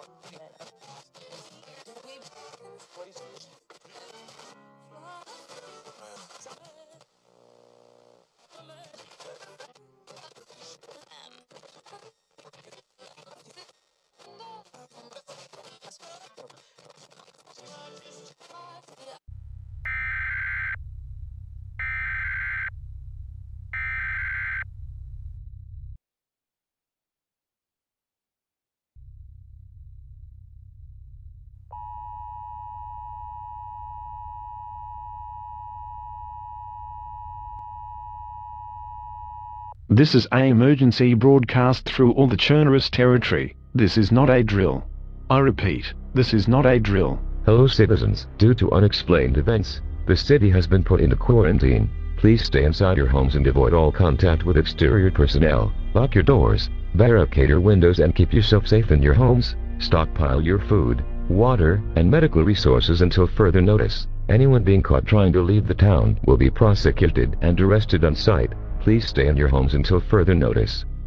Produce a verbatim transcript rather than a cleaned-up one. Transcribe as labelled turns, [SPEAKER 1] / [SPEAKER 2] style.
[SPEAKER 1] This is an emergency broadcast through all the Chernarus territory. This is not a drill. I repeat, this is not a drill.
[SPEAKER 2] Hello citizens, due to unexplained events, the city has been put into quarantine. Please stay inside your homes and avoid all contact with exterior personnel. Lock your doors, barricade your windows and keep yourself safe in your homes. Stockpile your food, water, and medical resources until further notice. Anyone being caught trying to leave the town will be prosecuted and arrested on site. Please stay in your homes until further notice.